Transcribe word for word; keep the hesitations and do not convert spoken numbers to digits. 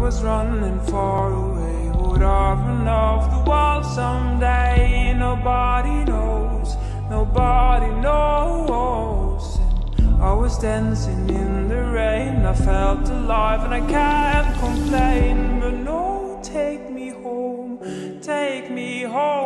was running far away. Would I run off the wall someday? Nobody knows, nobody knows. And I was dancing in the rain, I felt alive and I can't complain. But no, take me home, take me home.